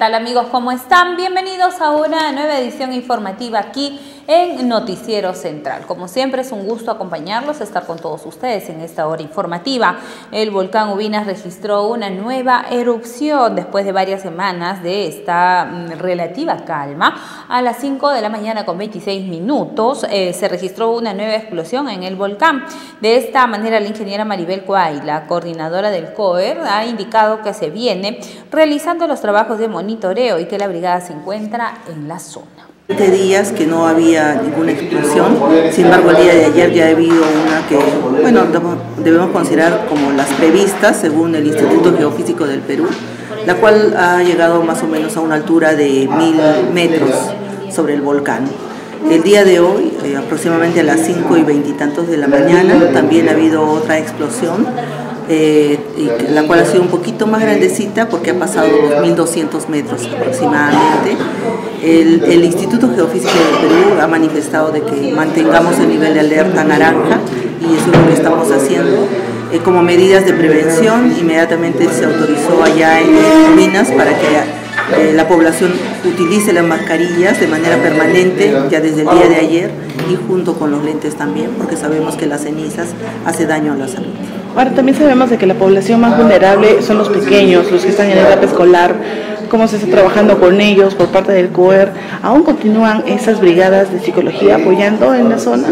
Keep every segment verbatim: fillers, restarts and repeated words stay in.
tal amigos? ¿Cómo están? Bienvenidos a una nueva edición informativa aquí en Noticiero Central. Como siempre es un gusto acompañarlos, estar con todos ustedes en esta hora informativa. El volcán Ubinas registró una nueva erupción después de varias semanas de esta relativa calma. A las cinco de la mañana con veintiséis minutos eh, se registró una nueva explosión en el volcán. De esta manera la ingeniera Maribel Cuay, la coordinadora del C O E R, ha indicado que se viene realizando los trabajos de monitoreo y que la brigada se encuentra en la zona. veinte días que no había ninguna explosión, sin embargo el día de ayer ya ha habido una que, bueno, debemos considerar como las previstas según el Instituto Geofísico del Perú, la cual ha llegado más o menos a una altura de mil metros sobre el volcán. El día de hoy, eh, aproximadamente a las cinco y veintitantos de la mañana, también ha habido otra explosión, Eh, y la cual ha sido un poquito más grandecita porque ha pasado dos mil doscientos metros aproximadamente. El, el Instituto Geofísico del Perú ha manifestado de que mantengamos el nivel de alerta naranja y eso es lo que estamos haciendo. Eh, como medidas de prevención, inmediatamente se autorizó allá en Ubinas para que eh, la población utilice las mascarillas de manera permanente ya desde el día de ayer y junto con los lentes también, porque sabemos que las cenizas hace daño a la salud. Ahora también sabemos de que la población más vulnerable son los pequeños, los que están en etapa escolar. ¿Cómo se está trabajando con ellos por parte del C O E R? ¿Aún continúan esas brigadas de psicología apoyando en la zona?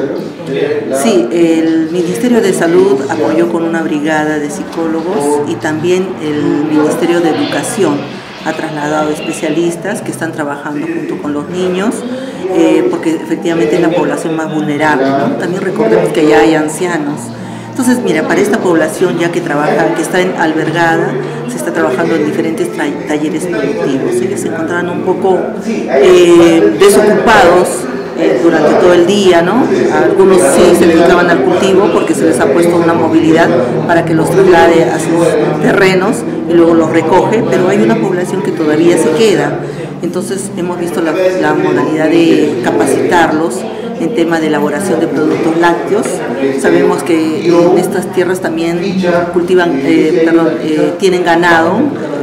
Sí, el Ministerio de Salud apoyó con una brigada de psicólogos y también el Ministerio de Educación ha trasladado especialistas que están trabajando junto con los niños, eh, porque efectivamente es la población más vulnerable, ¿no? También recordemos que ya hay ancianos. Entonces, mira, para esta población ya que trabaja, que está en albergada, se está trabajando en diferentes talleres productivos. Ellos se encontraban un poco eh, desocupados eh, durante todo el día, ¿no? Algunos sí se dedicaban al cultivo porque se les ha puesto una movilidad para que los traslade a sus terrenos y luego los recoge, pero hay una población que todavía se queda. Entonces, hemos visto la, la modalidad de capacitarlos en tema de elaboración de productos lácteos. Sabemos que en estas tierras también cultivan, eh, perdón, eh, tienen ganado,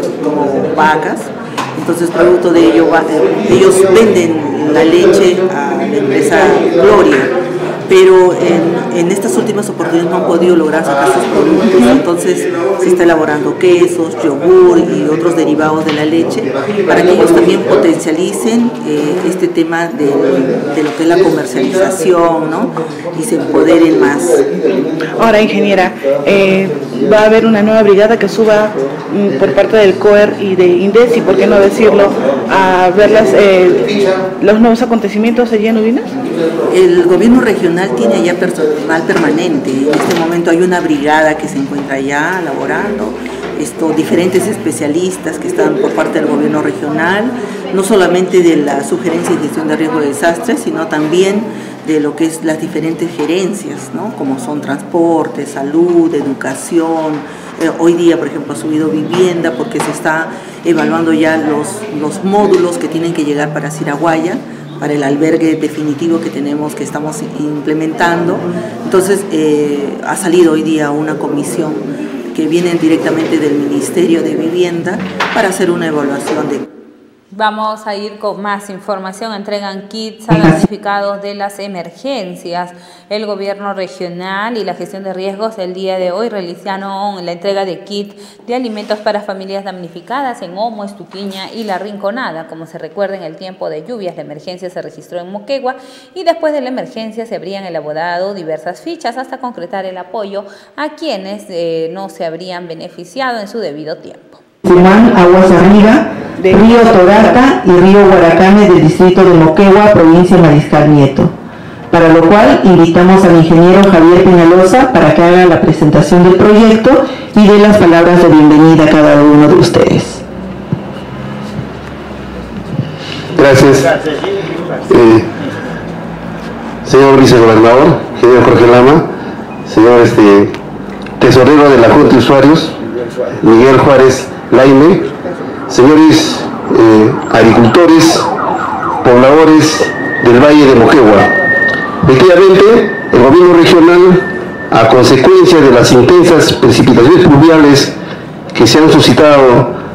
como vacas, entonces producto de ello, eh, ellos venden la leche a la empresa Gloria, pero en, en estas últimas oportunidades no han podido lograr sacar sus productos, entonces se está elaborando quesos, yogur y otros derivados de la leche para que ellos también potencialicen eh, este tema de, de lo que es la comercialización, ¿no? Y se empoderen más. Ahora, ingeniera, eh, va a haber una nueva brigada que suba mm, por parte del C O E R y de INDECI, ¿por qué no decirlo?, a ver las, eh, los nuevos acontecimientos allí en Ubinas. El gobierno regional tiene allá personal permanente. En este momento hay una brigada que se encuentra allá laborando, esto, diferentes especialistas que están por parte del gobierno regional, no solamente de la sugerencia y gestión de riesgo de desastres, sino también de lo que es las diferentes gerencias, ¿no? Como son transporte, salud, educación. Eh, hoy día, por ejemplo, ha subido vivienda porque se está evaluando ya los, los módulos que tienen que llegar para Siraguaya, para el albergue definitivo que tenemos, que estamos implementando. Entonces, eh, ha salido hoy día una comisión que viene directamente del Ministerio de Vivienda para hacer una evaluación de... Vamos a ir con más información. Entregan kits a damnificados de las emergencias. El gobierno regional y la gestión de riesgos el día de hoy realizaron la entrega de kits de alimentos para familias damnificadas en Omo, Estuquiña y La Rinconada. Como se recuerda, en el tiempo de lluvias la emergencia se registró en Moquegua y después de la emergencia se habrían elaborado diversas fichas hasta concretar el apoyo a quienes eh, no se habrían beneficiado en su debido tiempo. Cumán, Aguas Arriba, Río Torata y Río Guaracame del distrito de Moquegua, provincia Mariscal Nieto. Para lo cual invitamos al ingeniero Javier Peñalosa para que haga la presentación del proyecto y dé las palabras de bienvenida a cada uno de ustedes. Gracias. Eh, señor vicegobernador, señor Jorge Lama, señor este, tesorero de la Junta de Usuarios, Miguel Juárez Laime, señores eh, agricultores, pobladores del Valle de Moquegua. Efectivamente, el gobierno regional, a consecuencia de las intensas precipitaciones pluviales que se han suscitado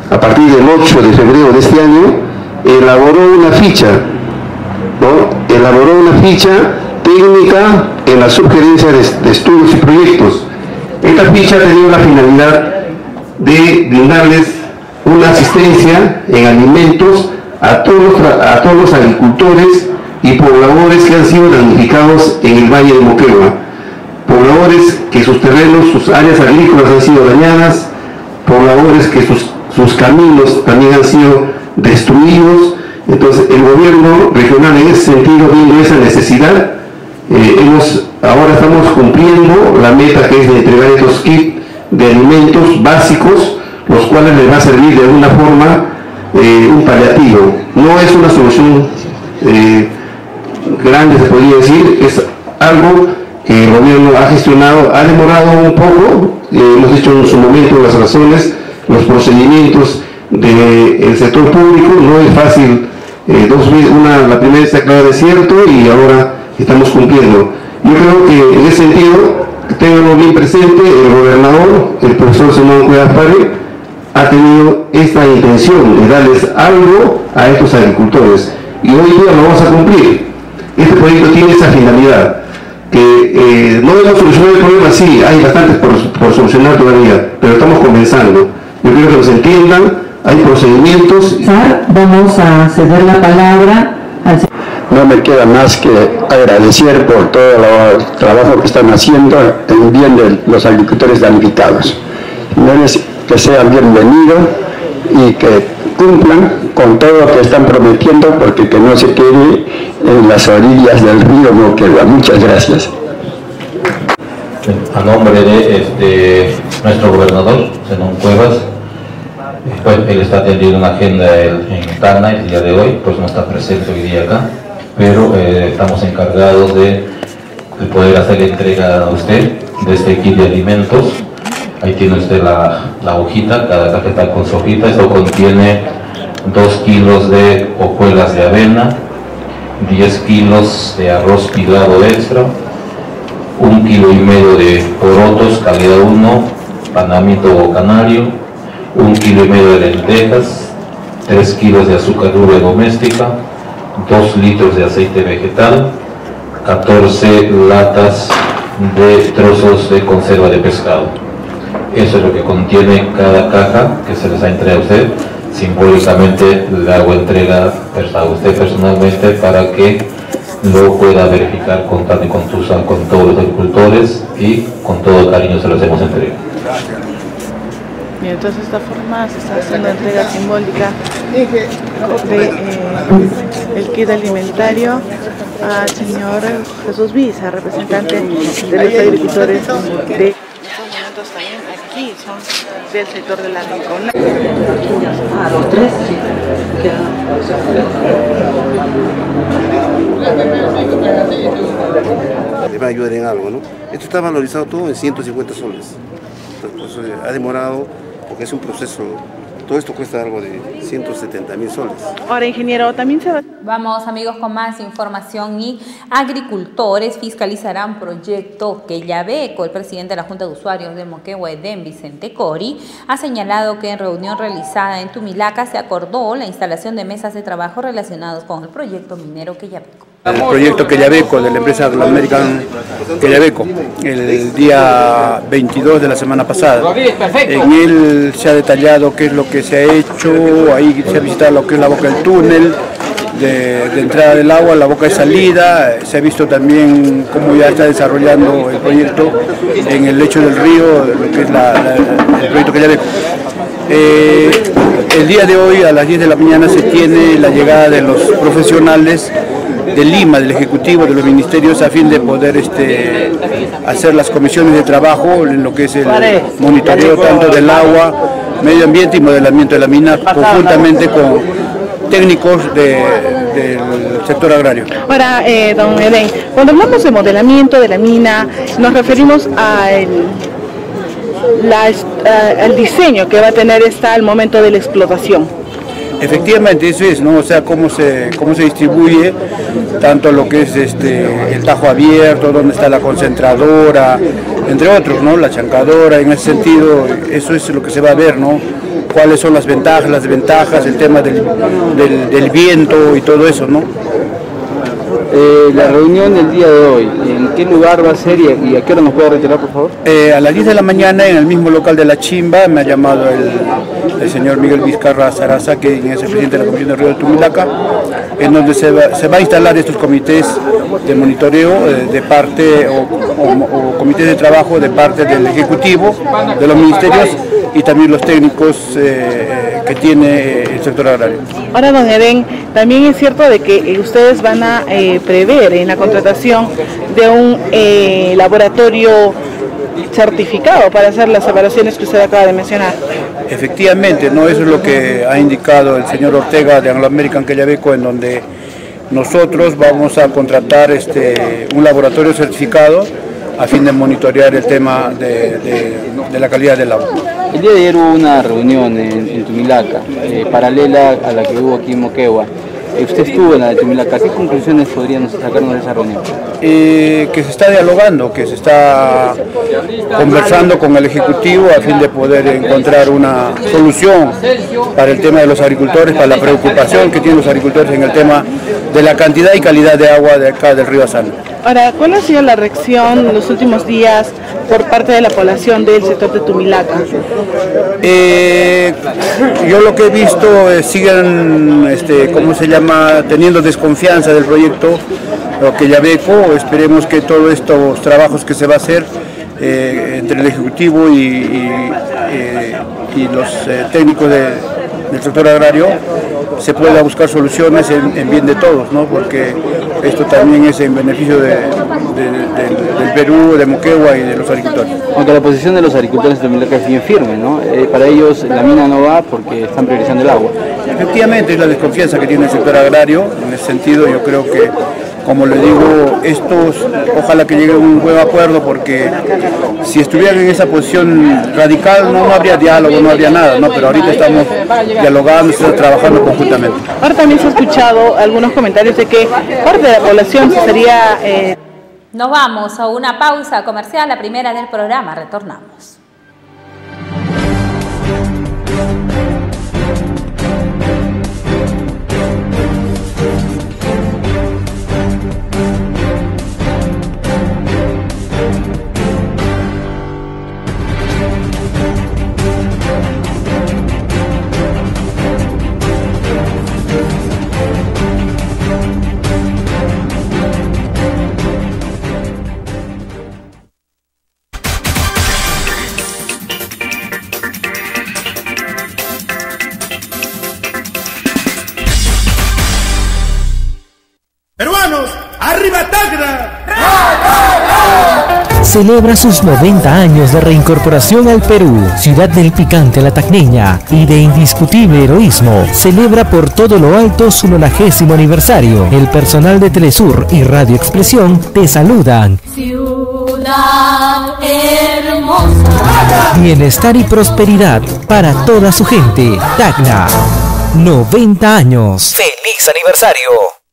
a partir del ocho de febrero de este año, elaboró una ficha, ¿no? Elaboró una ficha técnica en la subgerencia de, de estudios y proyectos. Esta ficha tenía la finalidad de brindarles una asistencia en alimentos a todos, a todos los agricultores y pobladores que han sido damnificados en el Valle de Moquegua. Pobladores que sus terrenos, sus áreas agrícolas han sido dañadas, pobladores que sus, sus caminos también han sido destruidos. Entonces el gobierno regional, en ese sentido, viendo esa necesidad, eh, hemos, ahora estamos cumpliendo la meta que es de entregar estos kits de alimentos básicos, los cuales les va a servir de alguna forma eh, un paliativo. No es una solución eh, grande, se podría decir, es algo que el gobierno ha gestionado, ha demorado un poco, eh, hemos dicho en su momento las razones, los procedimientos del sector público, no es fácil, eh, dos, una, la primera se aclara desierto y ahora estamos cumpliendo. Yo creo que en ese sentido, tenganlo bien presente, el gobernador, el profesor Simón Cuevas Pare, ha tenido esta intención de darles algo a estos agricultores y hoy día lo vamos a cumplir. Este proyecto tiene esa finalidad, que eh, no hemos solucionado el problema, sí, hay bastantes por, por solucionar todavía, pero estamos comenzando. Yo quiero que nos entiendan, hay procedimientos. Vamos a ceder la palabra al señor. No me queda más que agradecer por todo el trabajo que están haciendo en bien de los agricultores damnificados. Señores, que sean bienvenidos y que cumplan con todo lo que están prometiendo, porque que no se quede en las orillas del río Moquegua. Muchas gracias. A nombre de este, nuestro gobernador, Zenón Cuevas, pues él está atendiendo una agenda en Tacna el día de hoy, pues no está presente hoy día acá, pero eh, estamos encargados de, de poder hacer la entrega a usted de este kit de alimentos. Ahí tiene usted la, la hojita, cada cajeta con su hojita. Esto contiene dos kilos de hojuelas de avena, diez kilos de arroz pilado extra, un kilo y medio de porotos calidad uno, panamito o canario, un kilo y medio de lentejas, tres kilos de azúcar rubia doméstica, dos litros de aceite vegetal, catorce latas de trozos de conserva de pescado. Eso es lo que contiene cada caja que se les ha entregado a usted. Simbólicamente le hago entrega a usted personalmente para que lo pueda verificar con, con, con todos los agricultores y con todo cariño se los hemos entregado. Bien, entonces de esta forma se está haciendo entrega simbólica de eh, el kit alimentario al señor Jesús Visa, representante de los agricultores de estos momentos también aquí son del sector de la Rincón. Ah, los tres. Le va a ayudar en algo, ¿no? Esto está valorizado todo en ciento cincuenta soles. Entonces, pues, ha demorado porque es un proceso. Todo esto cuesta algo de ciento setenta mil soles. Ahora, ingeniero, también se va... Vamos, amigos, con más información. Y agricultores fiscalizarán proyecto Quellaveco. El presidente de la Junta de Usuarios de Moquegua, Edén Vicente Cori, ha señalado que en reunión realizada en Tumilaca se acordó la instalación de mesas de trabajo relacionados con el proyecto minero Quellaveco. El proyecto Quellaveco de la empresa American Quellaveco, el día veintidós de la semana pasada. En él se ha detallado qué es lo que se ha hecho, ahí se ha visitado lo que es la boca del túnel, de, de entrada del agua, la boca de salida, se ha visto también cómo ya está desarrollando el proyecto en el lecho del río, lo que es la, la, el proyecto Quellaveco. Eh, el día de hoy a las diez de la mañana se tiene la llegada de los profesionales de Lima, del Ejecutivo, de los ministerios, a fin de poder este, hacer las comisiones de trabajo en lo que es el monitoreo tanto del agua, medio ambiente y modelamiento de la mina, conjuntamente con técnicos de, del sector agrario. Ahora, eh, don Edén, cuando hablamos de modelamiento de la mina, nos referimos al la, uh, el diseño que va a tener esta al momento de la explotación. Efectivamente, eso es, ¿no? O sea, cómo se, cómo se distribuye tanto lo que es este, el tajo abierto, dónde está la concentradora, entre otros, ¿no? La chancadora, en ese sentido, eso es lo que se va a ver, ¿no? cuáles son las ventajas, las desventajas, el tema del, del, del viento y todo eso, ¿no? Eh, la reunión del día de hoy, ¿en qué lugar va a ser y a, y a qué hora nos puede retirar, por favor? Eh, a las diez de la mañana en el mismo local de La Chimba me ha llamado el, el señor Miguel Vizcarra Zaraza, que es el presidente de la Comisión de Río de Tumilaca, en donde se va, se va a instalar estos comités de monitoreo eh, de parte o, o, o comités de trabajo de parte del Ejecutivo, de los ministerios y también los técnicos eh, que tiene el sector agrario. Ahora, don Edén, también es cierto de que ustedes van a eh, prever en la contratación de un eh, laboratorio certificado para hacer las separaciones que usted acaba de mencionar. Efectivamente, ¿no? Eso es lo que ha indicado el señor Ortega de Anglo American Quellaveco, en donde nosotros vamos a contratar este, un laboratorio certificado a fin de monitorear el tema de, de, de la calidad del agua. El día de ayer hubo una reunión en, en Tumilaca, eh, paralela a la que hubo aquí en Moquegua. Eh, usted estuvo en la de Tumilaca. ¿Qué conclusiones podrían sacarnos de esa reunión? Eh, que se está dialogando, que se está conversando con el Ejecutivo a fin de poder encontrar una solución para el tema de los agricultores, para la preocupación que tienen los agricultores en el tema de la cantidad y calidad de agua de acá del río Asano. Ahora, ¿cuál ha sido la reacción en los últimos días por parte de la población del sector de Tumilaca? Eh, yo lo que he visto eh, siguen, este, ¿cómo se llama?, teniendo desconfianza del proyecto Quellaveco. Esperemos que todos estos trabajos que se va a hacer eh, entre el Ejecutivo y, y, eh, y los eh, técnicos de, del sector agrario se pueda buscar soluciones en, en bien de todos, ¿no? Porque esto también es en beneficio de, de, de, del Perú, de Moquegua y de los agricultores. Aunque la posición de los agricultores de Tumilaca es bien firme, ¿no? Eh, para ellos la mina no va porque están priorizando el agua. Efectivamente, es la desconfianza que tiene el sector agrario. En ese sentido, yo creo que, como le digo, estos, ojalá que llegue a un buen acuerdo, porque si estuvieran en esa posición radical no, no habría diálogo, no habría nada, ¿no? Pero ahorita estamos dialogando, estamos trabajando conjuntamente. Ahora también se ha escuchado algunos comentarios de que parte de la población sería... Eh... Nos vamos a una pausa comercial, la primera del programa, retornamos. ¡Peruanos! ¡Arriba Tacna! Celebra sus noventa años de reincorporación al Perú, ciudad del picante a la tacneña y de indiscutible heroísmo. Celebra por todo lo alto su nonagésimo aniversario. El personal de Telesur y Radio Expresión te saludan. Ciudad hermosa. Bienestar y prosperidad para toda su gente. Tacna, noventa años. ¡Feliz aniversario!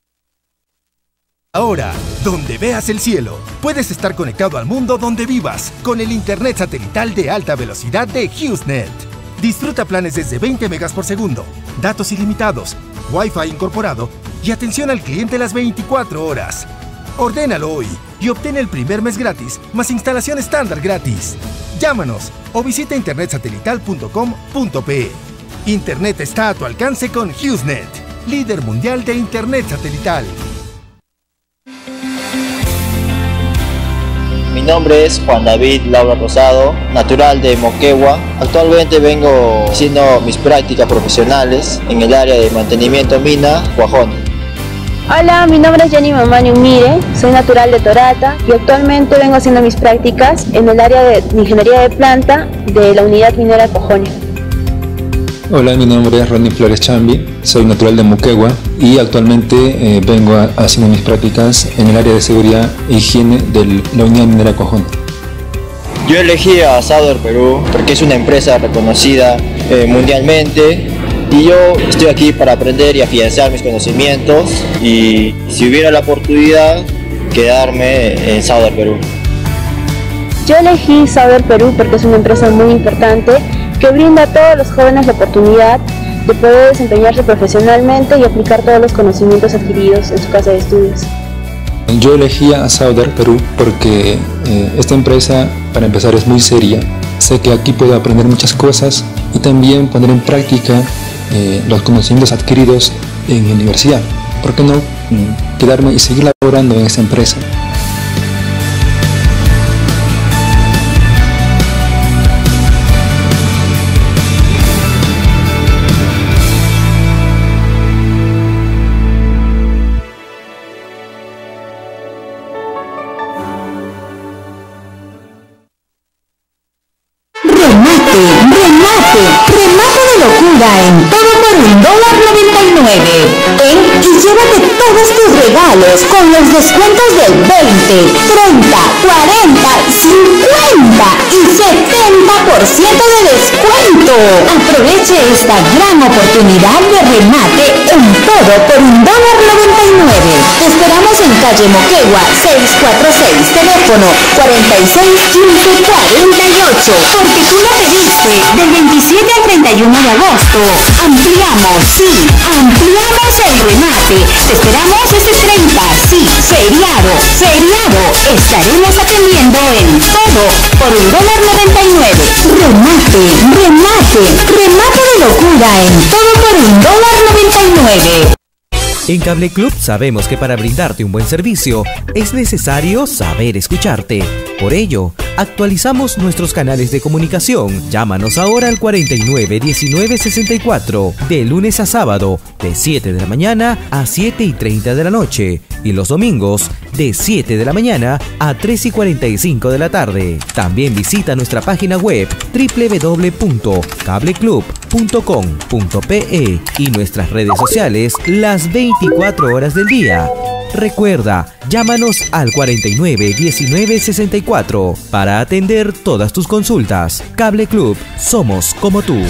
Ahora, donde veas el cielo, puedes estar conectado al mundo donde vivas con el internet satelital de alta velocidad de HughesNet. Disfruta planes desde veinte megas por segundo, datos ilimitados, Wi-Fi incorporado y atención al cliente las veinticuatro horas. Ordénalo hoy y obtén el primer mes gratis más instalación estándar gratis. Llámanos o visita internet satelital punto com punto pe. Internet está a tu alcance con HughesNet, líder mundial de internet satelital. Mi nombre es Juan David Laura Rosado, natural de Moquegua. Actualmente vengo haciendo mis prácticas profesionales en el área de mantenimiento mina, Cuajón. Hola, mi nombre es Jenny Mamani Umire, soy natural de Torata y actualmente vengo haciendo mis prácticas en el área de ingeniería de planta de la unidad minera Cojones. Hola, mi nombre es Ronnie Flores Chambi, soy natural de Moquegua y actualmente eh, vengo a, haciendo mis prácticas en el área de seguridad e higiene de la unidad minera Cojón. Yo elegí a Sauder Perú porque es una empresa reconocida eh, mundialmente y yo estoy aquí para aprender y afianzar mis conocimientos y si hubiera la oportunidad quedarme en Sauder Perú. Yo elegí Sauder Perú porque es una empresa muy importante que brinda a todos los jóvenes la oportunidad de poder desempeñarse profesionalmente y aplicar todos los conocimientos adquiridos en su casa de estudios. Yo elegí a Sauder Perú porque eh, esta empresa, para empezar, es muy seria. Sé que aquí puedo aprender muchas cosas y también poner en práctica eh, los conocimientos adquiridos en mi universidad. ¿Por qué no mm, quedarme y seguir laborando en esta empresa? En todo por un dólar noventa y nueve. Ven y llévate todos tus regalos con los descuentos del veinte, treinta, cuarenta, cincuenta y setenta por ciento de descuento. Aproveche esta gran oportunidad de remate en todo por un dólar noventa y nueve. Te esperamos en calle Moquegua seiscientos cuarenta y seis, teléfono cuarenta y seis, quince, cuarenta y ocho. Porque tú lo pediste del veintisiete al treinta y uno de agosto. Ampliamos, sí, ampliamos el remate. Te esperamos este treinta, sí, feriado, feriado. Estaremos atendiendo en todo por un dólar noventa y nueve. Remate, remate, remate de locura en todo por un dólar noventa y nueve. En Cable Club sabemos que para brindarte un buen servicio es necesario saber escucharte. Por ello, actualizamos nuestros canales de comunicación. Llámanos ahora al cuarenta y nueve, diecinueve, sesenta y cuatro, de lunes a sábado, de siete de la mañana a siete y treinta de la noche, y los domingos, de siete de la mañana a tres y cuarenta y cinco de la tarde. También visita nuestra página web doble u doble u doble u punto cable club punto com punto pe y nuestras redes sociales las veinticuatro horas del día. Recuerda, llámanos al cuarenta y nueve, diecinueve, sesenta y cuatro para atender todas tus consultas. Cable Club, somos como tú.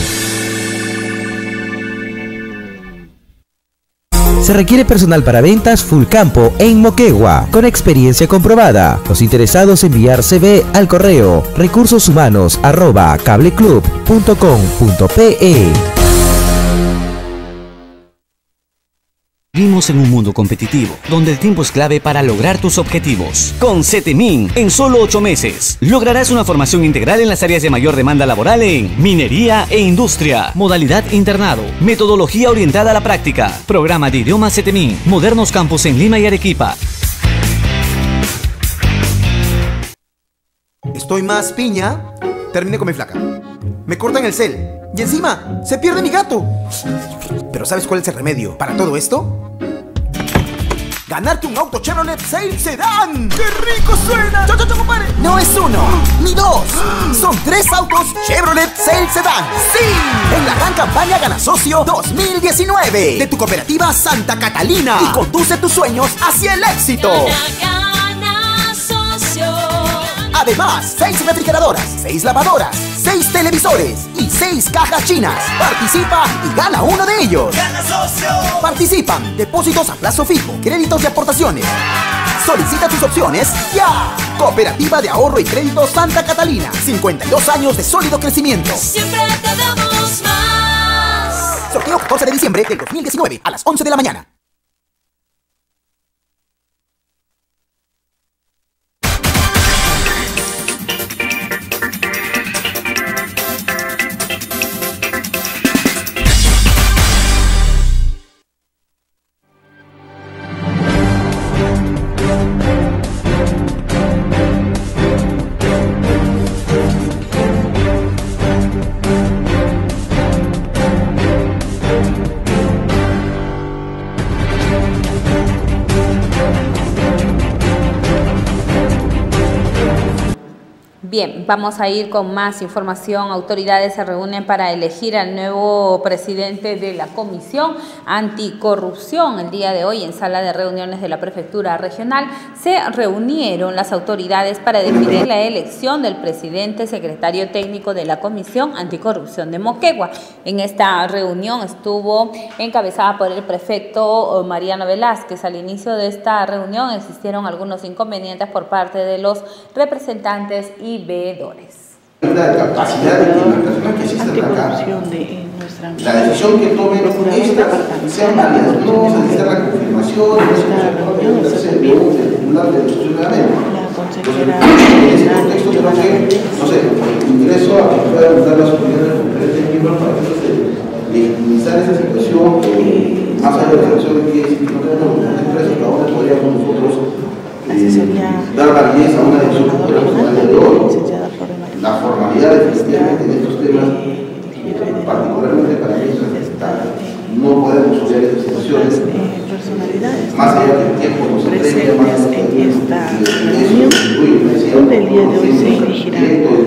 Se requiere personal para ventas full campo en Moquegua, con experiencia comprobada. Los interesados enviar C V al correo recursos arroba cableclub punto com punto pe. Vivimos en un mundo competitivo, donde el tiempo es clave para lograr tus objetivos. Con CETEMIN, en solo ocho meses, lograrás una formación integral en las áreas de mayor demanda laboral en minería e industria, modalidad internado, metodología orientada a la práctica, programa de idiomas CETEMIN, modernos campus en Lima y Arequipa. Estoy más piña, terminé con mi flaca. Me cortan el cel y encima se pierde mi gato. Pero ¿sabes cuál es el remedio para todo esto? ¡Ganarte un auto Chevrolet Sail Sedan! ¡Qué rico suena! ¡Chau, chau, chau, compadre! No es uno, ni dos, son tres autos Chevrolet Sail Sedan. ¡Sí! En la gran campaña Gana Socio dos mil diecinueve de tu cooperativa Santa Catalina. Y conduce tus sueños hacia el éxito. Gana Socio. Además, seis refrigeradoras, seis lavadoras, seis televisores y seis cajas chinas. Participa y gana uno de ellos. ¡Gana Socio! Participan depósitos a plazo fijo, créditos y aportaciones. Solicita tus opciones ya. Cooperativa de Ahorro y Crédito Santa Catalina. cincuenta y dos años de sólido crecimiento. Siempre te damos más. Sorteo catorce de diciembre del dos mil diecinueve a las once de la mañana. Bien, vamos a ir con más información. Autoridades se reúnen para elegir al nuevo presidente de la Comisión Anticorrupción. El día de hoy, en sala de reuniones de la Prefectura Regional, se reunieron las autoridades para definir la elección del presidente secretario técnico de la Comisión Anticorrupción de Moquegua. En esta reunión estuvo encabezada por el prefecto Mariano Velázquez. Al inicio de esta reunión existieron algunos inconvenientes por parte de los representantes y veedores. La capacidad de implementación que existe acá. La decisión que tomen estas sean válidas, no necesitar la confirmación, no necesitar el titular de la ciudadanía. En ese contexto creo que, no sé, ingreso a que puedan dar las opiniones de los diferentes miembros para que se legitimizar esa situación, más allá de la situación de que si no tenemos una empresa, ¿para dónde podríamos nosotros dar validez a una decisión que podemos tomar el día de hoy? La formalidad definitivamente en estos temas, particularmente para mí, no podemos asociar estas situaciones, más allá del tiempo nos presentes en esta reunión, donde el día de hoy se elegirá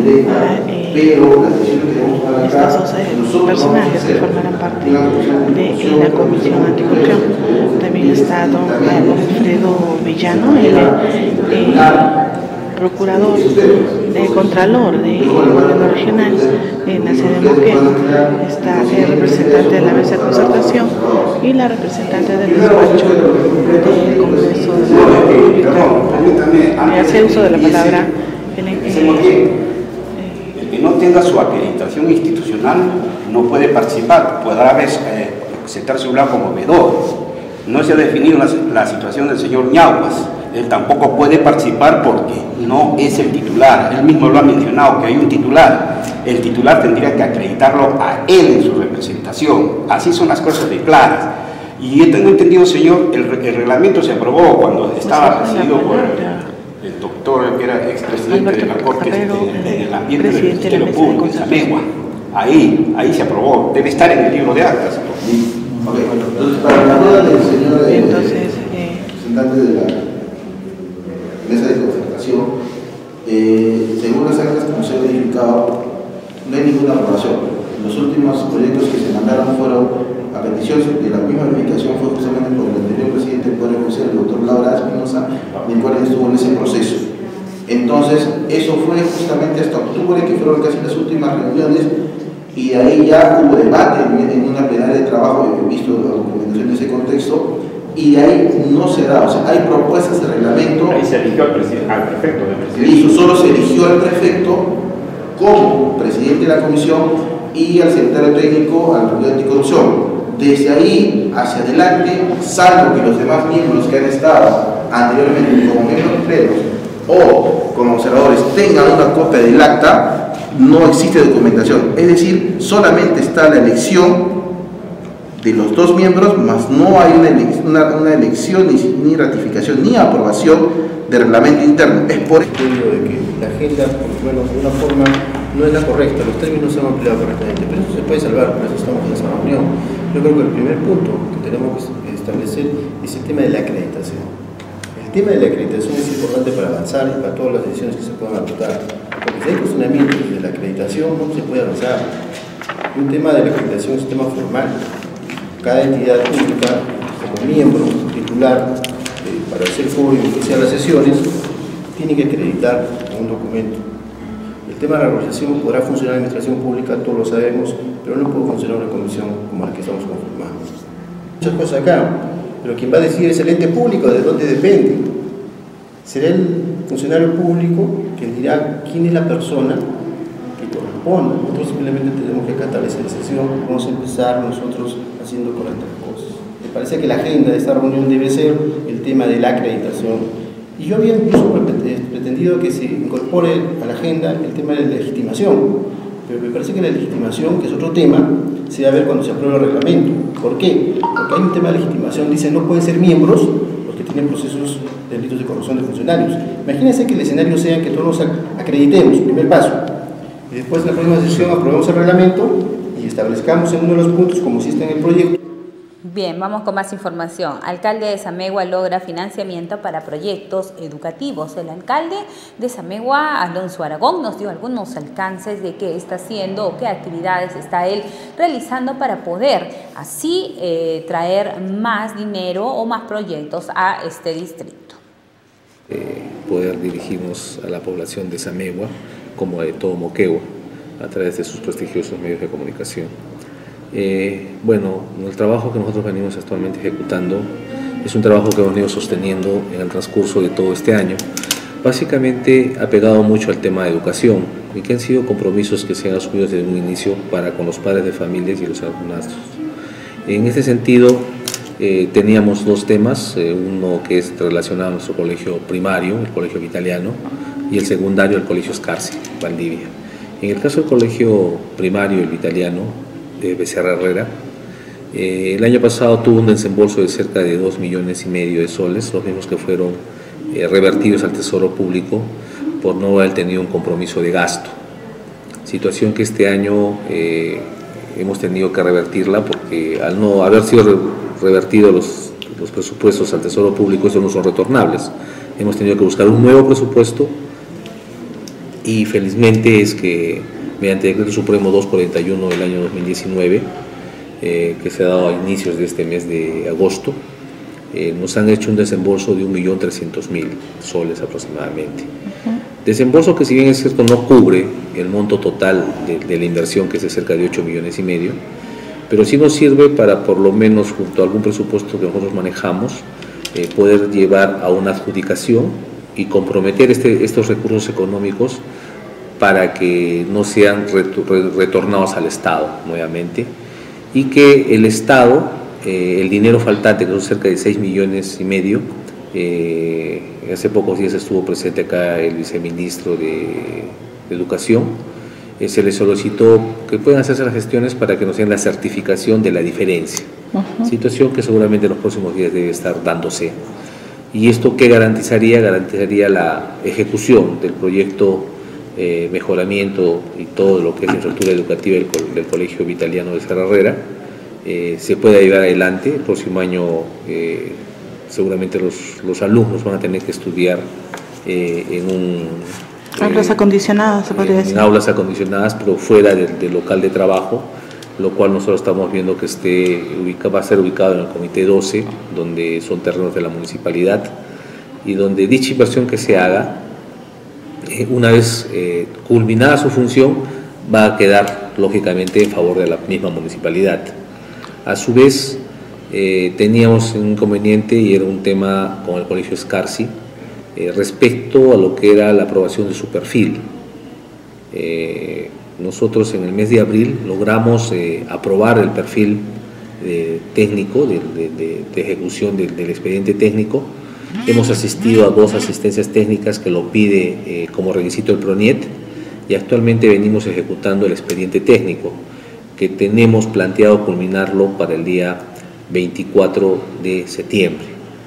a estas dos personajes que formarán parte de la Comisión Anticorrupción. También está don Alfredo Villano, el procurador, el contralor del gobierno regional en la sede de Moquegua, está el representante de la mesa de concertación y la representante del despacho del Congreso de la República. Me hace uso de la palabra el, el, el que no tenga su acreditación institucional no puede participar, podrá eh, sentarse a un lado como veedor. No se ha definido la, la situación del señor Ñaupas. Él tampoco puede participar porque no es el titular. Él mismo lo ha mencionado, que hay un titular. El titular tendría que acreditarlo a él en su representación. Así son las cosas de claras. Y yo tengo entendido, señor, el, el reglamento se aprobó cuando estaba presidido por el, el doctor, que era expresidente de la Corte del Ambiente del Ministerio Público, en Samegua. Ahí, ahí se aprobó. Debe estar en el libro de actas. Okay. Entonces, para la duda del señor eh, representante de la mesa de concertación, eh, según las actas como se ha verificado, no hay ninguna aprobación. Los últimos proyectos que se mandaron fueron a petición de la misma verificación, fue justamente por el anterior presidente del Poder Judicial, el doctor Laura Espinosa, el cual estuvo en ese proceso. Entonces, eso fue justamente hasta octubre, que fueron casi las últimas reuniones, y de ahí ya hubo debate en una plenaria de trabajo, he visto la documentación de ese contexto, y de ahí no se da, o sea, hay propuestas de reglamento. Ahí se eligió al, al prefecto del presidente. Listo, solo se eligió al prefecto como presidente de la comisión y al secretario técnico, al Tribunal Anticorrupción. Desde ahí hacia adelante, salvo que los demás miembros que han estado anteriormente como miembros plenos o como observadores tengan una copia del acta, no existe documentación. Es decir, solamente está la elección de los dos miembros, más no hay una, ele una, una elección ni, ni ratificación ni aprobación de reglamento interno. Es por esto de que la agenda, por lo menos de una forma, no es la correcta, los términos se han empleado correctamente, pero eso se puede salvar, por eso estamos en esa reunión. Yo creo que el primer punto que tenemos que establecer es el tema de la acreditación. El tema de la acreditación es importante para avanzar y para todas las decisiones que se puedan adoptar, porque si hay cuestionamientos de la acreditación no se puede avanzar. Un tema de la acreditación es un tema formal. Cada entidad pública, como miembro titular eh, para hacer foro y iniciar las sesiones, tiene que acreditar un documento. El tema de la organización podrá funcionar en la administración pública, todos lo sabemos, pero no puede funcionar una comisión como la que estamos conformando. Muchas cosas acá, pero quien va a decir es el ente público, de dónde depende. Será el funcionario público quien dirá quién es la persona que corresponde. Nosotros simplemente tenemos que acatar esa decisión. Vamos a empezar nosotros haciendo correctas cosas. Me parece que la agenda de esta reunión debe ser el tema de la acreditación. Y yo había incluso pretendido que se incorpore a la agenda el tema de la legitimación, pero me parece que la legitimación, que es otro tema, se va a ver cuando se apruebe el reglamento. ¿Por qué? Porque hay un tema de legitimación, dice no pueden ser miembros los que tienen procesos de delitos de corrupción de funcionarios. Imagínense que el escenario sea que todos nos acreditemos, primer paso, y después en la próxima sesión aprobemos el reglamento y establezcamos en uno de los puntos, como existe en el proyecto. Bien, vamos con más información. Alcalde de Samegua logra financiamiento para proyectos educativos. El alcalde de Samegua, Alonso Aragón, nos dio algunos alcances de qué está haciendo o qué actividades está él realizando para poder así eh, traer más dinero o más proyectos a este distrito. Eh, poder dirigirnos a la población de Samegua como de todo Moquegua a través de sus prestigiosos medios de comunicación. Eh, bueno, el trabajo que nosotros venimos actualmente ejecutando es un trabajo que hemos venido sosteniendo en el transcurso de todo este año, básicamente ha pegado mucho al tema de educación y que han sido compromisos que se han asumido desde un inicio para con los padres de familias y los alumnados. En este sentido, eh, teníamos dos temas, eh, uno que es relacionado a nuestro colegio primario, el colegio Vitaliano, y el secundario, el colegio Escarce, Valdivia. En el caso del colegio primario, el Vitaliano, de Becerra Herrera, eh, el año pasado tuvo un desembolso de cerca de dos millones y medio de soles, los mismos que fueron eh, revertidos al Tesoro Público por no haber tenido un compromiso de gasto. Situación que este año eh, hemos tenido que revertirla porque al no haber sido re revertidos los, los presupuestos al Tesoro Público, estos no son retornables. Hemos tenido que buscar un nuevo presupuesto y felizmente es que mediante el Decreto Supremo doscientos cuarenta y uno del año dos mil diecinueve, eh, que se ha dado a inicios de este mes de agosto, eh, nos han hecho un desembolso de un millón trescientos mil soles aproximadamente. Uh-huh. Desembolso que, si bien es cierto, no cubre el monto total de, de la inversión, que es de cerca de ocho millones y medio, pero sí nos sirve para, por lo menos junto a algún presupuesto que nosotros manejamos, eh, poder llevar a una adjudicación y comprometer este, estos recursos económicos para que no sean retornados al Estado nuevamente y que el Estado, eh, el dinero faltante, que son cerca de seis millones y medio, eh, hace pocos días estuvo presente acá el viceministro de, de Educación, eh, se le solicitó que puedan hacerse las gestiones para que nos den la certificación de la diferencia, uh-huh. Situación que seguramente en los próximos días debe estar dándose. ¿Y esto qué garantizaría? Garantizaría la ejecución del proyecto eh, mejoramiento y todo lo que es la infraestructura educativa del, del Colegio Vitaliano de Becerra Herrera. Eh, se pueda llevar adelante. El próximo año eh, seguramente los, los alumnos van a tener que estudiar eh, en un... Aulas eh, acondicionadas, se podría en, decir. En aulas acondicionadas, pero fuera del, del local de trabajo, lo cual nosotros estamos viendo que esté ubicado, va a ser ubicado en el Comité doce, donde son terrenos de la municipalidad, y donde dicha inversión que se haga, eh, una vez eh, culminada su función, va a quedar lógicamente en favor de la misma municipalidad. A su vez, eh, teníamos un inconveniente y era un tema con el Colegio Escarce eh, respecto a lo que era la aprobación de su perfil. Eh, Nosotros en el mes de abril logramos eh, aprobar el perfil eh, técnico de, de, de, de ejecución del, del expediente técnico. Hemos asistido a dos asistencias técnicas que lo pide eh, como requisito el PRONIET y actualmente venimos ejecutando el expediente técnico que tenemos planteado culminarlo para el día veinticuatro de septiembre.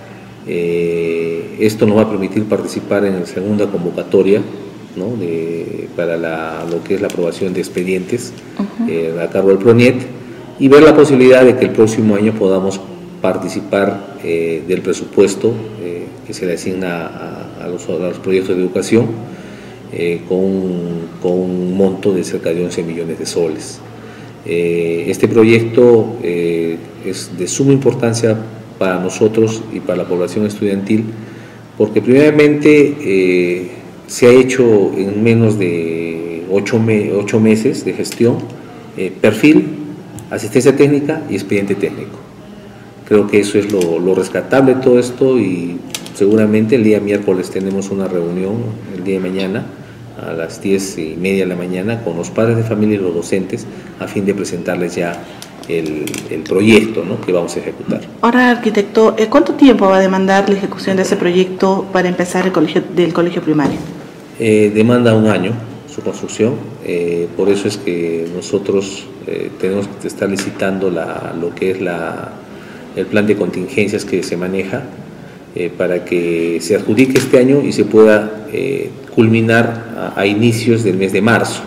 Eh, esto nos va a permitir participar en la segunda convocatoria, ¿no? de, para la, lo que es la aprobación de expedientes uh-huh. eh, a cargo del PRONIET y ver la posibilidad de que el próximo año podamos participar eh, del presupuesto eh, que se le asigna a, a, los, a los proyectos de educación eh, con, con un monto de cerca de once millones de soles. Eh, este proyecto eh, es de suma importancia para nosotros y para la población estudiantil porque primeramente eh, se ha hecho en menos de ocho, me, ocho meses de gestión, eh, perfil, asistencia técnica y expediente técnico. Creo que eso es lo, lo rescatable de todo esto y seguramente el día miércoles tenemos una reunión, el día de mañana, a las diez y media de la mañana, con los padres de familia y los docentes, a fin de presentarles ya el, el proyecto, ¿no? que vamos a ejecutar. Ahora, arquitecto, ¿cuánto tiempo va a demandar la ejecución de ese proyecto para empezar el colegio, del colegio primario? Eh, demanda un año su construcción, eh, por eso es que nosotros eh, tenemos que estar licitando la, lo que es la, el plan de contingencias que se maneja eh, para que se adjudique este año y se pueda eh, culminar a, a inicios del mes de marzo.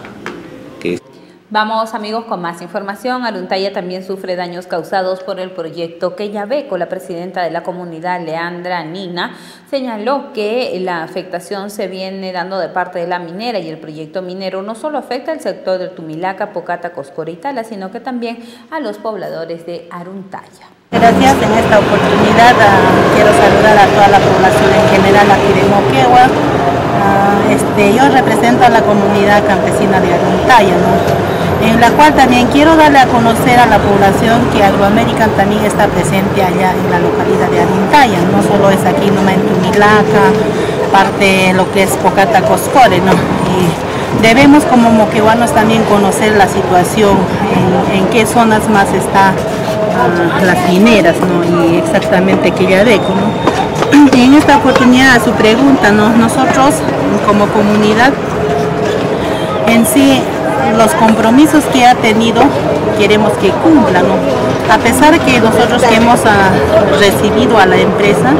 Vamos, amigos, con más información. Aruntaya también sufre daños causados por el proyecto Quellaveco. La presidenta de la comunidad, Leandra Nina, señaló que la afectación se viene dando de parte de la minera y el proyecto minero no solo afecta al sector de Tumilaca, Pocata, Coscora y Tala, sino que también a los pobladores de Aruntaya. Gracias. En esta oportunidad uh, quiero saludar a toda la población en general aquí de Moquegua. Uh, este, yo represento a la comunidad campesina de Aruntaya, ¿no? En la cual también quiero darle a conocer a la población que Agroamerican también está presente allá en la localidad de Aruntaya, no solo es aquí nomás en Tumilaca, parte lo que es Pocata Coscore, ¿no? Y debemos como moqueguanos también conocer la situación, en, en qué zonas más está uh, las mineras, ¿no? Y exactamente Quellaveco, ¿no? Y en esta oportunidad, a su pregunta, ¿no? Nosotros como comunidad en sí, los compromisos que ha tenido queremos que cumplan, ¿no? A pesar de que nosotros que hemos uh, recibido a la empresa,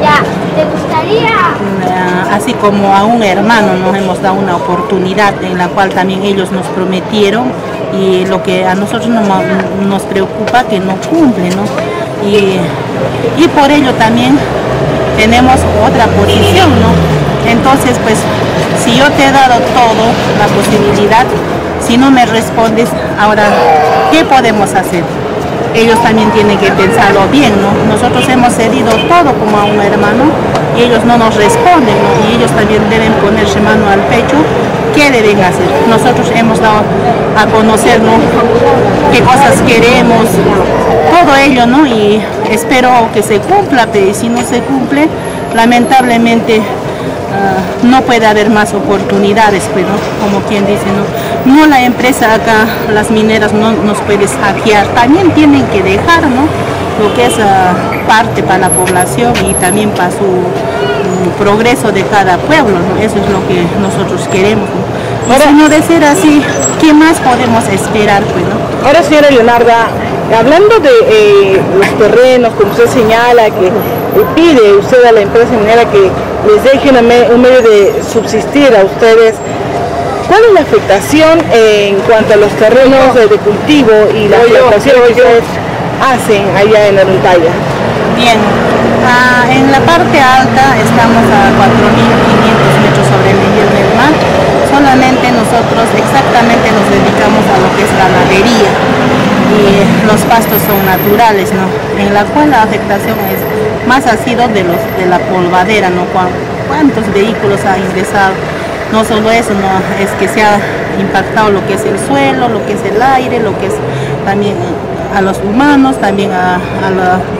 uh, así como a un hermano, nos hemos dado una oportunidad en la cual también ellos nos prometieron, y lo que a nosotros nos, nos preocupa que no cumplen, ¿no? Y, y por ello también tenemos otra posición, ¿no? Entonces, pues, si yo te he dado todo, la posibilidad, si no me respondes, ahora, ¿qué podemos hacer? Ellos también tienen que pensarlo bien, ¿no? Nosotros hemos cedido todo como a un hermano y ellos no nos responden, ¿no? Y ellos también deben ponerse mano al pecho. ¿Qué deben hacer? Nosotros hemos dado a conocer, ¿no?, qué cosas queremos, todo ello, ¿no? Y espero que se cumpla, pero si no se cumple, lamentablemente Uh, no puede haber más oportunidades, pues, ¿no? Como quien dice, ¿no? No la empresa acá, las mineras no nos puede hackear, también tienen que dejar, ¿no?, lo que es uh, parte para la población y también para su um, progreso de cada pueblo, ¿no? Eso es lo que nosotros queremos, ¿no? Y ahora, si no de ser así, ¿qué más podemos esperar, pues, ¿no? Ahora, señora Leonarda, hablando de eh, los terrenos, como usted señala, que eh, pide usted a la empresa minera que les deje una me un medio de subsistir a ustedes, ¿cuál es la afectación eh, en cuanto a los terrenos de, de cultivo y la plantación que ustedes hacen allá en Ollantaya? Bien, uh, en la parte alta estamos a cuatro mil quinientos metros sobre el nivel del mar. Solamente nosotros exactamente nos dedicamos a lo que es ganadería y los pastos son naturales, ¿no? En la cual la afectación es más ha sido de los de la polvadera, ¿no? ¿Cuántos vehículos ha ingresado? No solo eso, no, es que se ha impactado lo que es el suelo, lo que es el aire, lo que es también a los humanos, también a, a,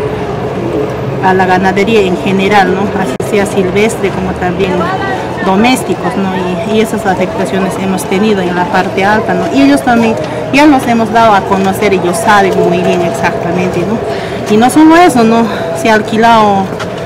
la, a la ganadería en general, ¿no? Así sea silvestre como también domésticos, ¿no? Y, y esas afectaciones hemos tenido en la parte alta, ¿no? Y ellos también ya nos hemos dado a conocer, ellos saben muy bien exactamente, ¿no? Y no solo eso, ¿no? Se ha alquilado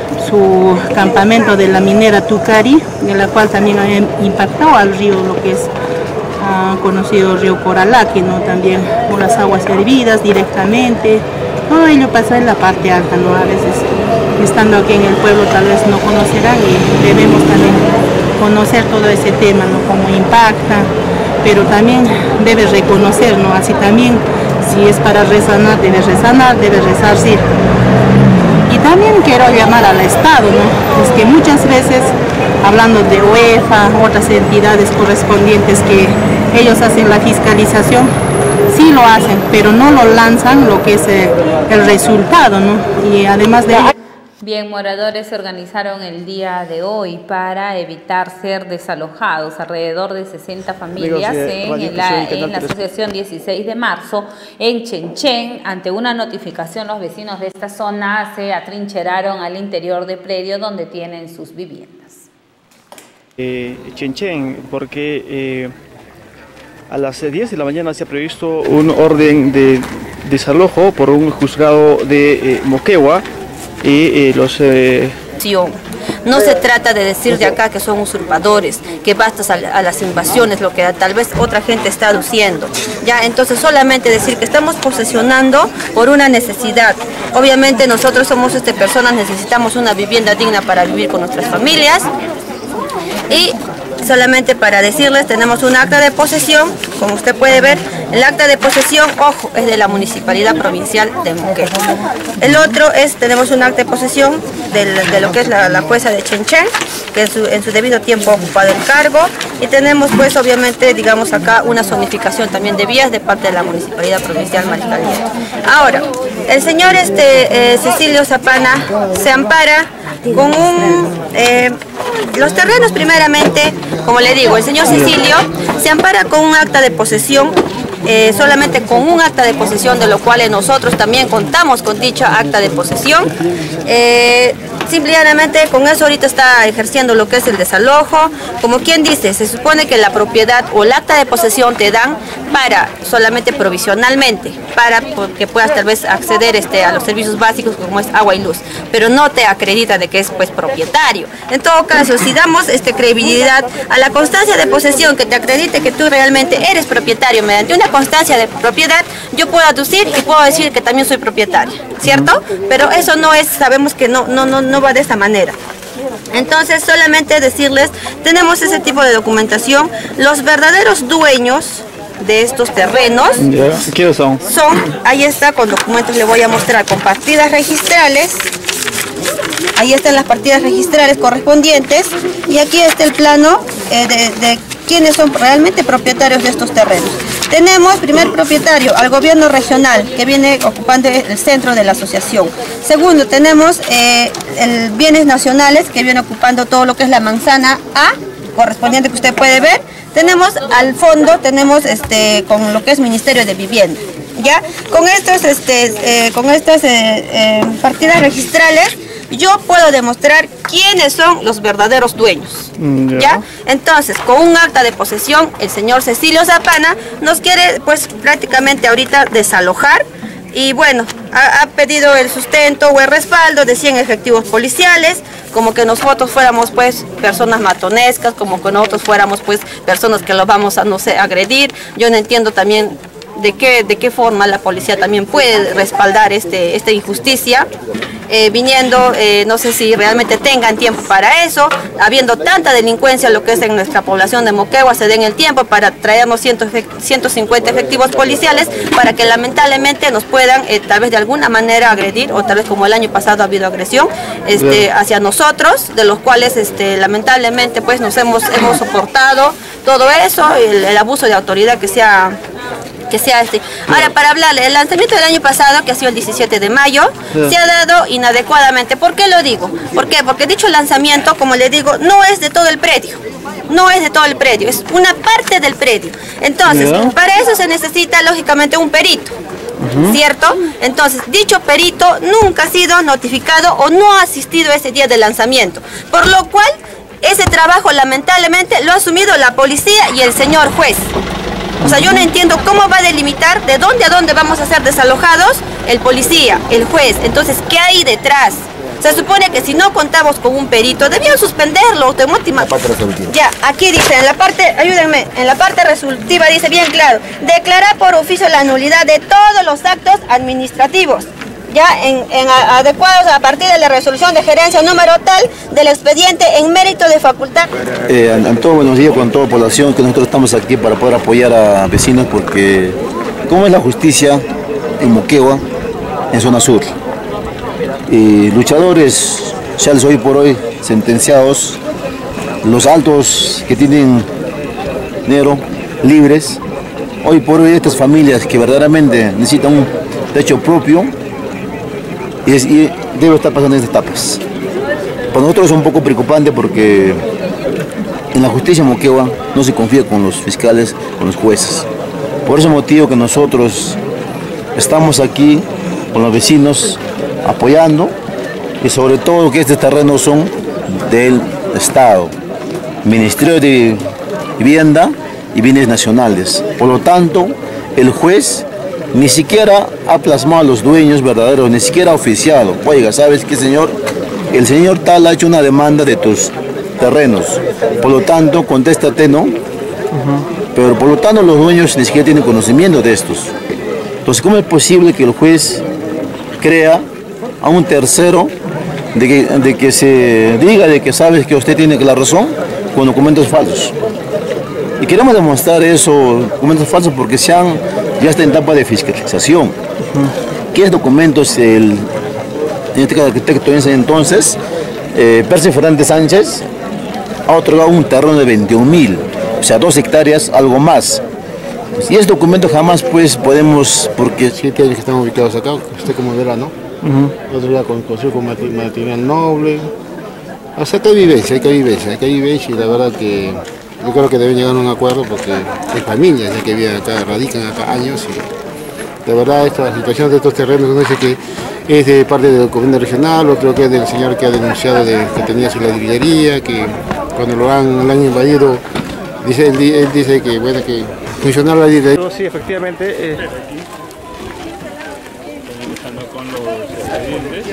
su campamento de la minera Tucari, en la cual también ha impactado al río, lo que es uh, conocido río Coralaque, ¿no? También con las aguas hervidas directamente. Todo ello pasa en la parte alta, ¿no? A veces, estando aquí en el pueblo, tal vez no conocerán y debemos también conocer todo ese tema, ¿no? Cómo impacta, pero también debe reconocer, ¿no? Así también, si es para resanar, debe resanar, debe resarcir. Y también quiero llamar al Estado, ¿no? Es que muchas veces, hablando de O E F A, otras entidades correspondientes que ellos hacen la fiscalización, sí lo hacen, pero no lo lanzan lo que es eh, el resultado, ¿no? Y además de... Bien, moradores se organizaron el día de hoy para evitar ser desalojados. Alrededor de sesenta familias en, el, en la asociación dieciséis de marzo en Chenchen. Ante una notificación, los vecinos de esta zona se atrincheraron al interior del predio donde tienen sus viviendas. Eh, Chenchen, porque eh, a las diez de la mañana se ha previsto un orden de desalojo por un juzgado de eh, Moquegua. Y, y los... Eh... No se trata de decir de acá que son usurpadores, que bastas a, a las invasiones, lo que tal vez otra gente está aduciendo. Ya, entonces solamente decir que estamos posesionando por una necesidad. Obviamente nosotros somos este, personas, necesitamos una vivienda digna para vivir con nuestras familias. Y solamente para decirles, tenemos un acta de posesión, como usted puede ver, el acta de posesión, ojo, es de la Municipalidad Provincial de Moquegua. El otro es, tenemos un acta de posesión de, de lo que es la, la jueza de Chenchen, que en su, en su debido tiempo ha ocupado el cargo, y tenemos pues obviamente, digamos acá, una zonificación también de vías de parte de la Municipalidad Provincial Maricaliente. Ahora, el señor este, eh, Cecilio Zapana se ampara con un... Eh, los terrenos primeramente, como le digo, el señor Cecilio se ampara con un acta de posesión, eh, solamente con un acta de posesión, de lo cual nosotros también contamos con dicha acta de posesión. Eh, simplemente con eso ahorita está ejerciendo lo que es el desalojo. Como quien dice, se supone que la propiedad o el acta de posesión te dan para solamente provisionalmente, para que puedas tal vez acceder este, a los servicios básicos como es agua y luz, pero no te acredita de que es pues propietario. En todo caso, si damos este, credibilidad a la constancia de posesión que te acredite que tú realmente eres propietario mediante una constancia de propiedad, yo puedo aducir y puedo decir que también soy propietario, ¿cierto? Pero eso no es, sabemos que no, no, no, no va de esa manera. Entonces, solamente decirles, tenemos ese tipo de documentación. Los verdaderos dueños de estos terrenos ¿quiénes son? Son, ahí está, con documentos le voy a mostrar, con partidas registrales. Ahí están las partidas registrales correspondientes y aquí está el plano eh, de, de quiénes son realmente propietarios de estos terrenos. Tenemos primer propietario al gobierno regional que viene ocupando el centro de la asociación. Segundo, tenemos eh, el bienes nacionales que viene ocupando todo lo que es la manzana A correspondiente que usted puede ver. Tenemos al fondo, tenemos este con lo que es Ministerio de Vivienda. ¿Ya? Con estos, este, eh, con estas eh, eh, partidas registrales yo puedo demostrar quiénes son los verdaderos dueños. ¿Ya? ¿Ya? Entonces, con un acta de posesión, el señor Cecilio Zapana nos quiere, pues, prácticamente ahorita desalojar. Y bueno, ha, ha pedido el sustento o el respaldo de cien efectivos policiales, como que nosotros fuéramos, pues, personas matonescas, como que nosotros fuéramos, pues, personas que los vamos a, no sé, agredir. Yo no entiendo también de qué, de qué forma la policía también puede respaldar este, esta injusticia, eh, viniendo, eh, no sé si realmente tengan tiempo para eso, habiendo tanta delincuencia lo que es en nuestra población de Moquegua, se den el tiempo para traernos ciento cincuenta efectivos policiales para que lamentablemente nos puedan eh, tal vez de alguna manera agredir, o tal vez como el año pasado ha habido agresión este, hacia nosotros, de los cuales este, lamentablemente pues nos hemos, hemos soportado todo eso, el, el abuso de autoridad que se ha que sea este. Ahora, para hablarle, el lanzamiento del año pasado, que ha sido el diecisiete de mayo, sí, se ha dado inadecuadamente. ¿Por qué lo digo? ¿Por qué? Porque dicho lanzamiento, como le digo, no es de todo el predio. No es de todo el predio, es una parte del predio. Entonces, yeah, para eso se necesita, lógicamente, un perito. Uh-huh. ¿Cierto? Entonces, dicho perito nunca ha sido notificado o no ha asistido ese día del lanzamiento. Por lo cual, ese trabajo, lamentablemente, lo ha asumido la policía y el señor juez. O sea, yo no entiendo cómo va a delimitar de dónde a dónde vamos a ser desalojados el policía, el juez. Entonces, ¿qué hay detrás? Se supone que si no contamos con un perito, debían suspenderlo. Ya, aquí dice, en la parte, ayúdenme, en la parte resolutiva dice bien claro, declarar por oficio la nulidad de todos los actos administrativos, ya en, en adecuados a partir de la resolución de gerencia número tal del expediente en mérito de facultad. Eh, ante todo, buenos días con toda la población, que nosotros estamos aquí para poder apoyar a vecinos, porque ¿cómo es la justicia en Moquegua, en zona sur? Y luchadores, ya hoy por hoy sentenciados, los altos que tienen dinero, libres, hoy por hoy estas familias que verdaderamente necesitan un techo propio, y, es, y debe estar pasando en estas etapas. Para nosotros es un poco preocupante porque en la justicia Moquegua no se confía con los fiscales, con los jueces. Por ese motivo que nosotros estamos aquí con los vecinos apoyando, y sobre todo que estos terrenos son del Estado, Ministerio de Vivienda y Bienes Nacionales. Por lo tanto, el juez ni siquiera ha plasmado a los dueños verdaderos, ni siquiera ha oficiado. Oiga, ¿sabes qué, señor? El señor tal ha hecho una demanda de tus terrenos. Por lo tanto, contéstate, ¿no? Uh-huh. Pero por lo tanto, los dueños ni siquiera tienen conocimiento de estos. Entonces, ¿cómo es posible que el juez crea a un tercero de que, de que se diga de que sabes que usted tiene la razón con documentos falsos? Y queremos demostrar eso, documentos falsos, porque se han, ya está en etapa de fiscalización. Uh-huh. ¿Qué es documentos? El, en este caso, el arquitecto en ese entonces, eh, Percy Fernández Sánchez, ha otorgado un terreno de veintiún mil, o sea, dos hectáreas, algo más. Y ese documento jamás pues podemos, porque... Siete años que están ubicados acá, usted como verá, ¿no? Uh-huh. Nosotros ya con, con, con material noble. O sea, que hay vivencia, hay que vivencia, hay que vivencia, y la verdad que yo creo que deben llegar a un acuerdo, porque hay familias ya que viven acá, radican acá años, y la verdad esta situación de estos terrenos, uno dice que es de parte del gobierno regional, o creo que es del señor que ha denunciado de, que tenía su ladrillería, que cuando lo han, lo han invadido, dice, él, él dice que, bueno, que funcionaba la ladrillería. Sí, efectivamente. Eh... con los expedientes.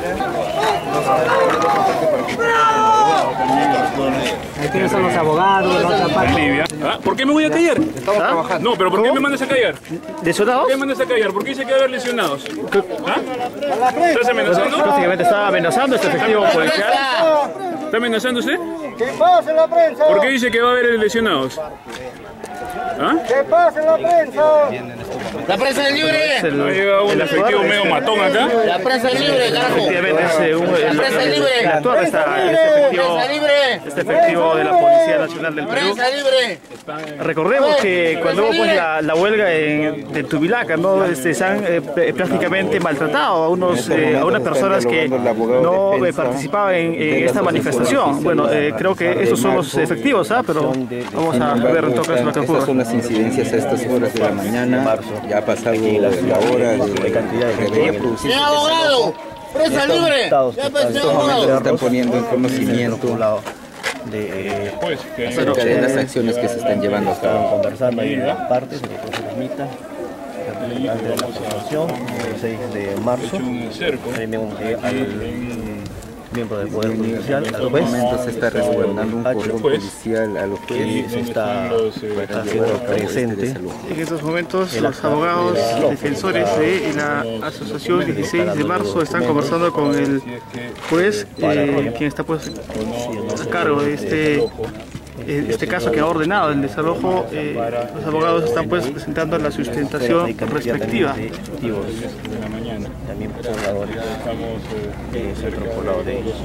Aquí están los abogados, la otra parte. ¿Ah? ¿Por qué me voy a callar? Estamos ¿Ah? trabajando. No, pero ¿por qué me mandas a callar? ¿Lesionados? ¿Por qué me mandas a callar? ¿Por qué dice que va a haber lesionados? ¿Ah? ¿Estás amenazando? Prácticamente está amenazando este efectivo policial. ¿Está amenazando usted? ¿Qué pasa en la prensa? ¿Por qué dice que va a haber lesionados? ¿Ah? ¿Qué pasa en la prensa? La prensa es libre. Ha llegado un efectivo medio matón acá. La prensa es libre, carajo. Efectivamente es un, la prensa es libre. El actual está este efectivo, este efectivo de la Policía Nacional del Perú. Prensa libre. Recordemos que cuando hubo pues, la, la huelga en, de Tubilaca, ¿no? Este, se han eh, prácticamente maltratado a, unos, eh, a unas personas que no eh, participaban en, en esta manifestación. Bueno, eh, creo que estos son los efectivos, ¿ah? Pero vamos a ver en todo caso lo que ocurre. Estas son las incidencias a estas horas de la mañana. Ya ha pasado la hora de cantidad de revelar. ¡Señor abogado! ¡Presa libre! Ya se están poniendo en conocimiento de, acerca de las acciones que se están llevando a cabo. Conversando ahí en las partes, el profesor Ermita, representante de la Constitución, el seis de marzo, tenemos al miembro del Poder Judicial, en estos momentos se está resguardando un cordón policial a los que se está haciendo presente. En estos momentos los abogados defensores de la Asociación dieciséis de marzo están conversando con el juez, eh, quien está pues a cargo de este este caso que ha ordenado el desalojo. Eh, los abogados están pues presentando la sustentación respectiva. También pobladores de centro poblado de ellos.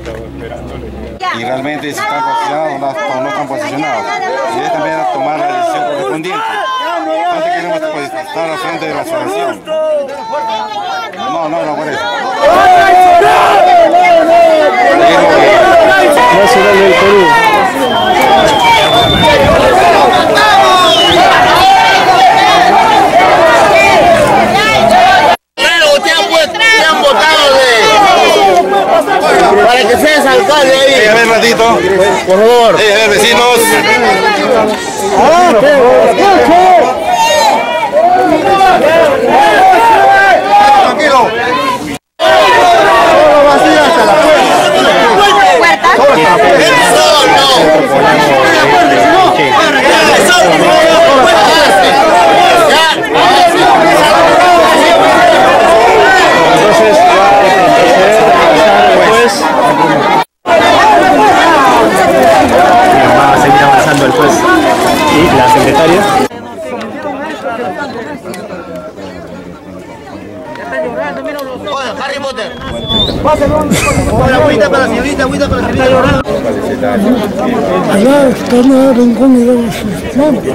Y realmente si están posicionados o no están posicionados. Y ellos también a tomar la decisión correspondiente. ¿Cuánto queremos estar al frente de la asociación? No, no, no por eso. Nacional del Perú. Para que seas alcalde ahí. Hey, a ver, ratito. Por favor. Hey, a ver, vecinos. Tranquilo. Solo vacía hasta la puerta. Va a seguir avanzando el juez y la secretaria. Harry Potter. Una agüita para la señorita, agüita para la señorita. Allá está la rincón y luego sus plantas.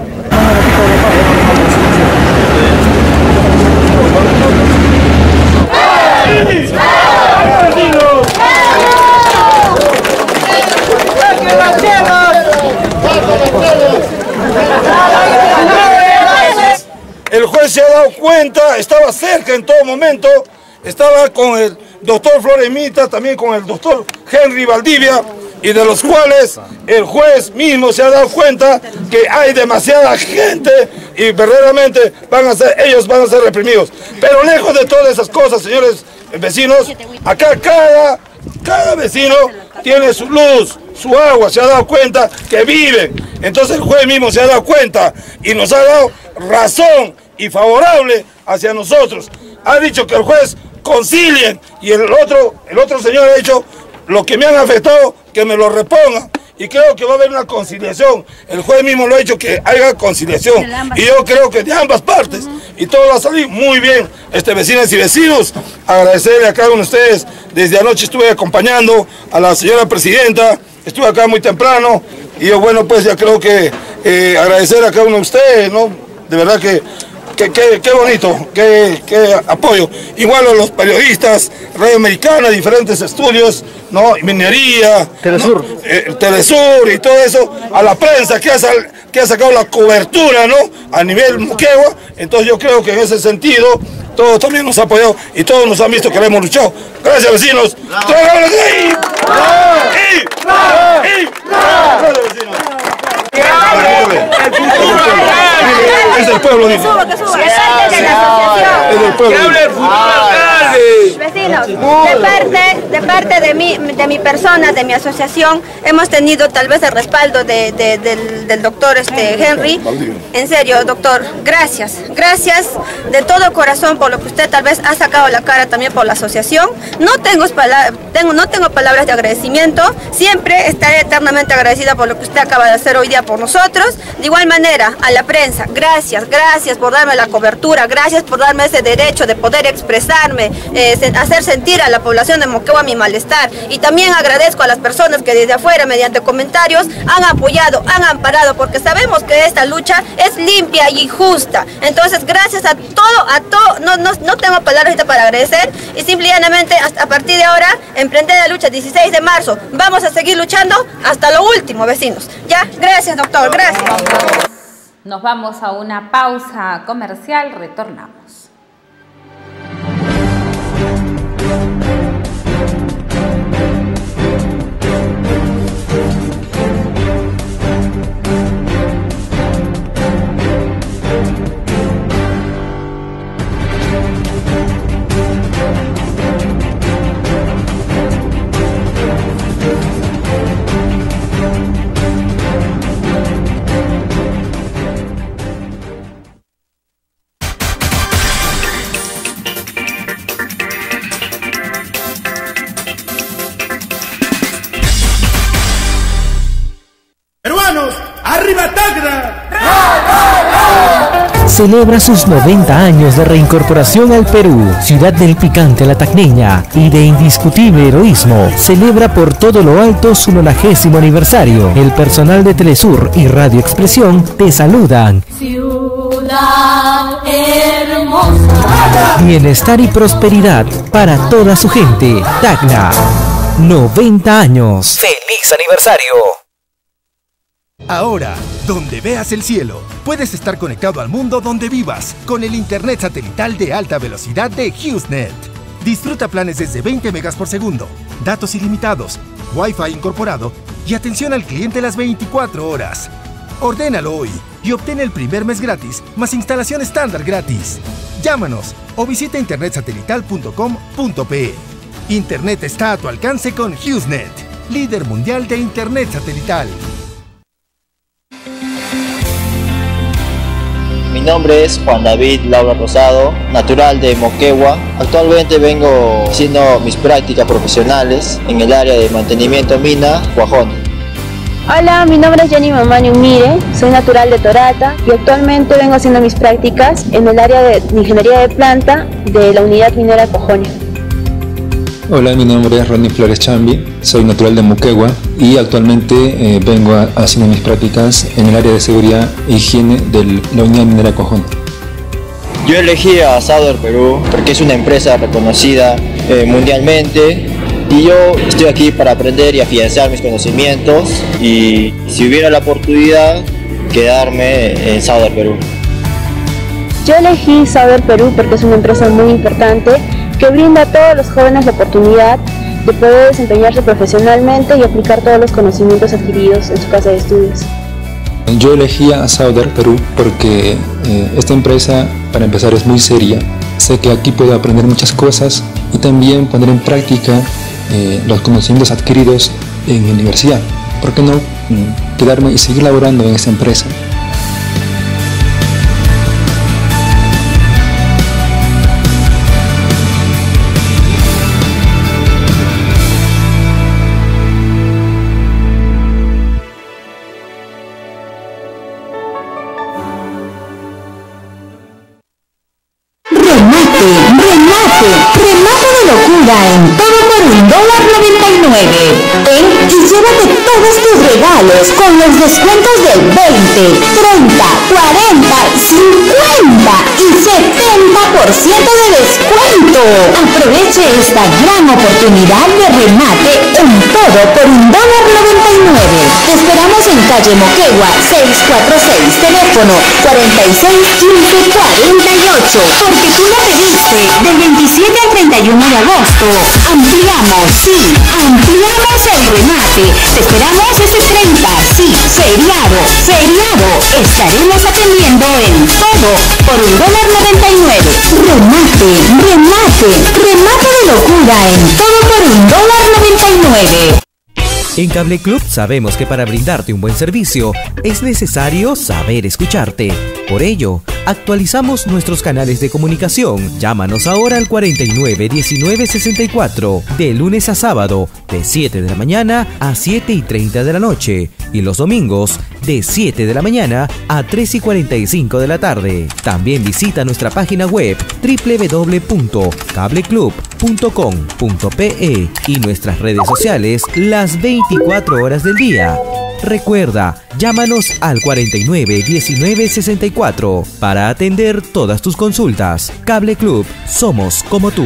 El juez se ha dado cuenta, estaba cerca en todo momento, estaba con el doctor Floremita, también con el doctor Henry Valdivia, y de los cuales el juez mismo se ha dado cuenta que hay demasiada gente y verdaderamente van a ser, ellos van a ser reprimidos. Pero lejos de todas esas cosas, señores vecinos, acá cada, cada vecino tiene su luz, su agua, se ha dado cuenta que viven. Entonces el juez mismo se ha dado cuenta y nos ha dado razón y favorable hacia nosotros. Ha dicho que el juez concilien y el otro, el otro señor ha dicho lo que me han afectado que me lo repongan. Y creo que va a haber una conciliación. El juez mismo lo ha dicho que haya conciliación. Y yo creo que de ambas partes. Y todo va a salir muy bien. Este, vecinas y vecinos, agradecerle a cada uno de ustedes. Desde anoche estuve acompañando a la señora presidenta. Estuve acá muy temprano. Y yo, bueno, pues ya creo que eh, agradecer a cada uno de ustedes, ¿no? De verdad que Qué, qué, qué bonito, qué, qué apoyo. Igual a los periodistas, Radio Americana, diferentes estudios, ¿no? Minería, Telesur, ¿no? eh, Telesur y todo eso, a la prensa que ha, sal, que ha sacado la cobertura, ¿no? A nivel Moquegua. Entonces yo creo que en ese sentido todos también nos han apoyado y todos nos han visto que le hemos luchado. Gracias, vecinos. ¡Trabajamos ahí! ¡Y! ¡Y! ¡Gracias, vecinos! Es del pueblo, dice. Es del pueblo. Vecinos, de parte, de parte de mí, de mi persona, de mi asociación, hemos tenido tal vez el respaldo de, de, del, del doctor este, Henry. En serio, doctor, gracias, gracias de todo corazón por lo que usted tal vez ha sacado la cara también por la asociación. No tengo, tengo, no tengo palabras de agradecimiento, siempre estaré eternamente agradecida por lo que usted acaba de hacer hoy día por nosotros. De igual manera, a la prensa, gracias, gracias por darme la cobertura, gracias por darme ese derecho de poder expresarme, eh, hacer sentir a la población de Moquegua mi malestar. Y también agradezco a las personas que desde afuera, mediante comentarios, han apoyado, han amparado, porque sabemos que esta lucha es limpia y justa. Entonces, gracias a todo, a todo, no, no, no tengo palabras ahorita para agradecer, y simplemente a partir de ahora, emprender la lucha dieciséis de marzo. Vamos a seguir luchando hasta lo último, vecinos. Ya, gracias, doctor, gracias. Nos vamos a una pausa comercial, retornamos. ¡Arriba Tacna! Celebra sus noventa años de reincorporación al Perú. Ciudad del picante la tacneña y de indiscutible heroísmo. Celebra por todo lo alto su nonagésimo aniversario. El personal de Telesur y Radio Expresión te saludan. Ciudad hermosa. Bienestar y prosperidad para toda su gente. Tacna, noventa años. ¡Feliz aniversario! Ahora, donde veas el cielo, puedes estar conectado al mundo donde vivas con el internet satelital de alta velocidad de HughesNet. Disfruta planes desde veinte megas por segundo, datos ilimitados, Wi-Fi incorporado y atención al cliente las veinticuatro horas. Ordénalo hoy y obtén el primer mes gratis más instalación estándar gratis. Llámanos o visita internet satelital punto com punto pe. Internet está a tu alcance con HughesNet, líder mundial de internet satelital. Mi nombre es Juan David Laura Rosado, natural de Moquegua. Actualmente vengo haciendo mis prácticas profesionales en el área de mantenimiento mina, Guajón. Hola, mi nombre es Jenny Mamani Umire, soy natural de Torata y actualmente vengo haciendo mis prácticas en el área de ingeniería de planta de la unidad minera Cojonia. Hola, mi nombre es Ronnie Flores Chambi, soy natural de Moquegua y actualmente eh, vengo a, haciendo mis prácticas en el área de seguridad e higiene de la unidad minera Cojón. Yo elegí a Sauder Perú porque es una empresa reconocida eh, mundialmente y yo estoy aquí para aprender y afianzar mis conocimientos y si hubiera la oportunidad, quedarme en Sauder Perú. Yo elegí Sauder Perú porque es una empresa muy importante que brinda a todos los jóvenes la oportunidad de poder desempeñarse profesionalmente y aplicar todos los conocimientos adquiridos en su casa de estudios. Yo elegí a Sauder Perú porque eh, esta empresa, para empezar, es muy seria. Sé que aquí puedo aprender muchas cosas y también poner en práctica eh, los conocimientos adquiridos en la universidad. ¿Por qué no mm, quedarme y seguir laborando en esta empresa? Remate, remate. remate, remate de locura en todo por un dólar noventa y nueve. Ven y llévate todos tus regalos con los descuentos del veinte, treinta, cuarenta, cincuenta y setenta por ciento de descuento. Aproveche esta gran oportunidad de remate en todo por un dólar noventa y nueve. Te esperamos en calle Moquegua seiscientos cuarenta y seis, teléfono cuarenta y seis, quince, cuarenta y ocho. Porque tú lo pediste del veintisiete al treinta y uno de agosto. Ampliamos, sí, ampliamos el remate. Te esperamos ese treinta, sí, feriado, feriado. Estaremos atendiendo en todo por un dólar noventa y nueve. Remate, remate, remate de locura en todo por un dólar noventa y nueve. En Cable Club sabemos que para brindarte un buen servicio es necesario saber escucharte. Por ello, actualizamos nuestros canales de comunicación. Llámanos ahora al cuarenta y nueve, diecinueve, sesenta y cuatro, de lunes a sábado, de siete de la mañana a siete y treinta de la noche, y los domingos, de siete de la mañana a tres y cuarenta y cinco de la tarde. También visita nuestra página web doble u doble u doble u punto cable club punto com punto pe y nuestras redes sociales las veinticuatro horas del día. Recuerda, llámanos al cuarenta y nueve, diecinueve, sesenta y cuatro para atender todas tus consultas. Cable Club, somos como tú.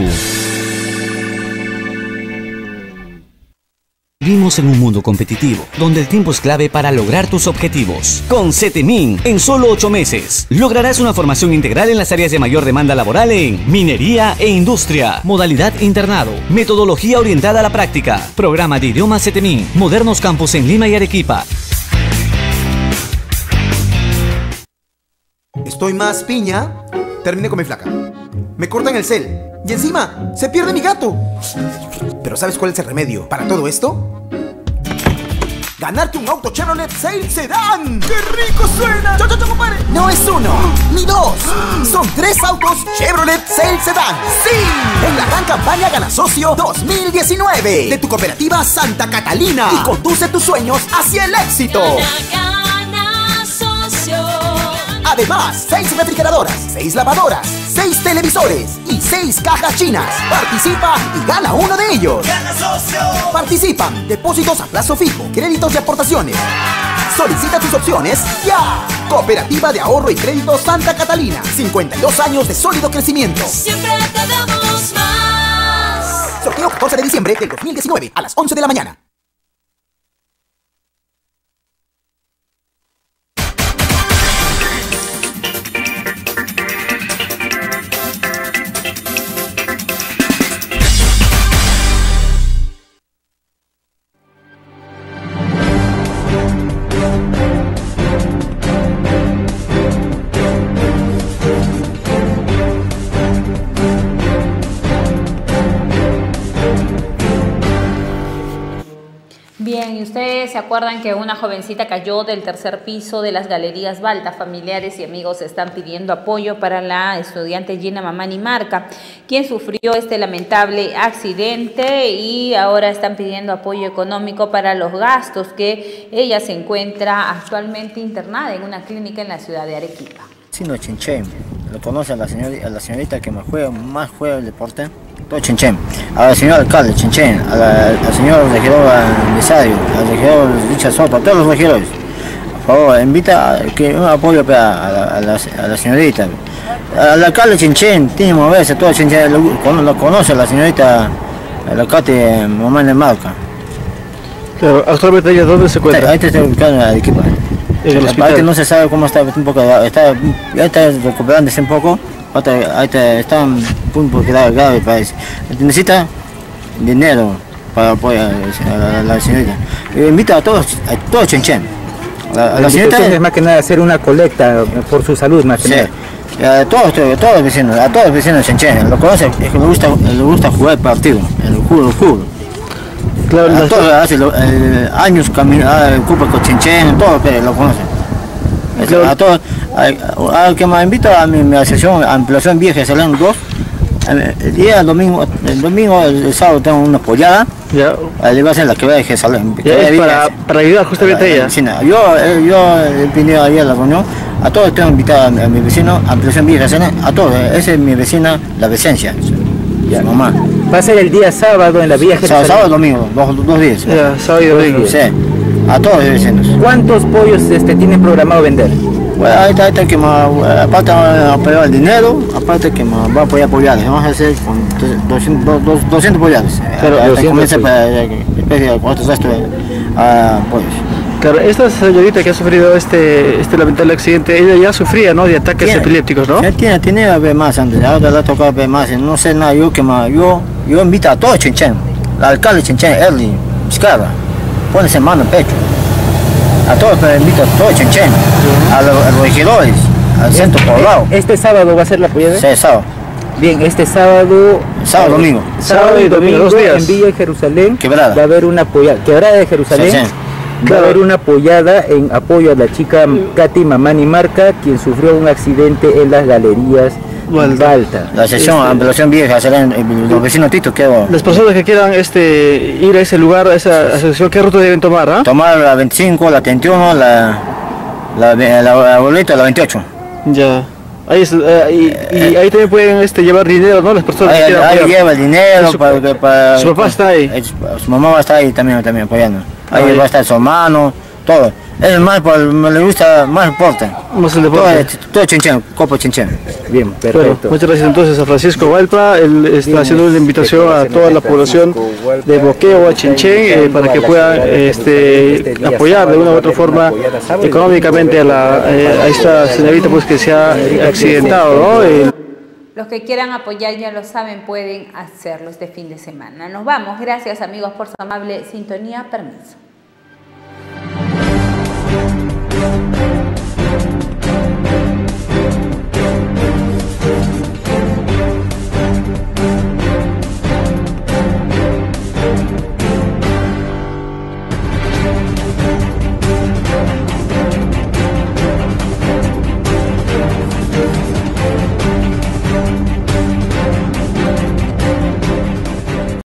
Vivimos en un mundo competitivo, donde el tiempo es clave para lograr tus objetivos. Con CETEMIN, en solo ocho meses, lograrás una formación integral en las áreas de mayor demanda laboral en minería e industria, modalidad internado, metodología orientada a la práctica, programa de idiomas CETEMIN, modernos campus en Lima y Arequipa. Estoy más piña. Terminé con mi flaca. Me cortan el cel. Y encima, se pierde mi gato. Pero ¿sabes cuál es el remedio para todo esto? ¡Ganarte un auto Chevrolet Sail Sedan! ¡Qué rico suena! ¡Cho, cho, cho, compadre! No es uno, ni dos. Son tres autos Chevrolet Sail Sedan. ¡Sí! En la gran campaña Gana Socio dos mil diecinueve de tu cooperativa Santa Catalina. Y conduce tus sueños hacia el éxito. Gana Socio. Además, seis refrigeradoras, seis lavadoras, seis televisores y seis cajas chinas. Participa y gana uno de ellos. ¡Gana Socio! Participan depósitos a plazo fijo, créditos y aportaciones. Solicita tus opciones ya. Cooperativa de Ahorro y Crédito Santa Catalina. cincuenta y dos años de sólido crecimiento. Siempre te damos más. Sorteo catorce de diciembre del dos mil diecinueve a las once de la mañana. Bien, y ustedes se acuerdan que una jovencita cayó del tercer piso de las Galerías Balta. Familiares y amigos están pidiendo apoyo para la estudiante Gina Mamani Marca, quien sufrió este lamentable accidente, y ahora están pidiendo apoyo económico para los gastos que ella se encuentra actualmente internada en una clínica en la ciudad de Arequipa. Sino Chinchen, lo conoce a la señorita, a la señorita que más juega, más juega el deporte, todo Chinchen, a la señora alcalde Chinchen, a la, al señor regidor empresario, al regidor Richard Soto, a todos los regidores, por favor, invita a que un apoyo a la, a la, a la señorita, al alcalde Chinchen, tiene que moverse, todo Chinchen lo, lo conoce a la señorita, el alcalde Mamani Marca. Claro, actualmente ella ¿dónde se encuentra? Ahí está ubicado en Arequipa. En el Aparte no se sabe cómo está, un poco, está, ya está recuperándose un poco, ahí está, está un poco grave, grave parece. Necesita dinero para apoyar a la, a la señorita. E invita a todos, a todos Chenchen. La, la señorita es más que nada hacer una colecta por su salud, más que nada. Sí. A todos, a todos los vecinos, a todos los vecinos de Chenchen, lo conocen, es que le gusta, le gusta jugar el partido, el fútbol, el fútbol. Claro, a todos, hace eh, años caminando, ocupa con Chenchen, todo pero lo conocen. Claro. A todos, a, a, que me invita a mi, mi asociación, a Ampliación Vieja de Salón dos, el día el domingo, el domingo, el, el sábado tengo una pollada, ya. Le va a hacer la que va de Jesalén. Para, para ayudar justamente a ella. Sí, yo, yo he pedido ayer a la reunión, a todos tengo invitado a, a mi vecino, Ampliación Vieja de Salón, a todos, esa es mi vecina, la Vecencia. Ya. Su mamá. Va a ser el día sábado en la Villa Jerusalén. Sábado y domingo, dos, dos días. Ya, sábado y domingo. Sí, a todos los vecinos. ¿Cuántos pollos este, tienen programado vender? Bueno, ahí está, ahí está que me, aparte de apoyar el dinero, aparte que me va a apoyar pollares. Vamos a hacer con doscientos, doscientos pollares. Claro, hasta comienza para especie de cuatro restos a pollos. Claro, esta señorita que ha sufrido este, este lamentable accidente, ella ya sufría, ¿no?, de ataques tiene, epilépticos, ¿no? Ya tiene, tiene a ver más antes, ahora le ha tocado ver más, no sé nada, yo que más, yo, yo invito a todo Chenchen, al alcalde de Chenchen, Erly, Vizcarra, pónese mano en pecho, a todos me invito a todo Chenchen, a los, a los regidores, al centro poblado. ¿Este sábado va a ser la pollada? Sí, sábado. Bien, este sábado... Sábado, eh, domingo. Sábado y domingo, dos días. En Villa Jerusalén. Quebrada. Va a haber una pollada, Quebrada de Jerusalén. Sí, sí. Va a haber una pollada en apoyo a la chica Katy Mamani Marca, quien sufrió un accidente en las galerías Balta. La sesión, este, ambulación vieja, serán los vecinos Tito, ¿qué hago? Las personas que quieran este, ir a ese lugar, a esa asociación, ¿qué ruta deben tomar? ¿eh? Tomar la veinticinco, la treinta y uno, la, la, la, la, la boleta, la veintiocho. Ya. Ahí es, eh, y, y ahí también pueden este, llevar dinero, ¿no? Las personas ahí, que quieran ahí apoyar. lleva el dinero. Su, para, para, su papá está ahí. Su mamá va a estar ahí también, también apoyando. Ahí, ahí va a estar su hermano, todo. Es más, por, me le gusta más deporte. Más el deporte. Todo, todo Chenchen, Copa Chenchen. Bien, perfecto. Bueno, muchas gracias entonces a Francisco Valpa. Él está Bien, haciendo una invitación a toda la población de Moquegua, Chenchen, eh, para que puedan este, apoyar de una u otra forma económicamente a, la, eh, a esta señorita pues, que se ha accidentado, ¿no? El... Los que quieran apoyar, ya lo saben, pueden hacerlo este fin de semana. Nos vamos. Gracias, amigos, por su amable sintonía. Permiso.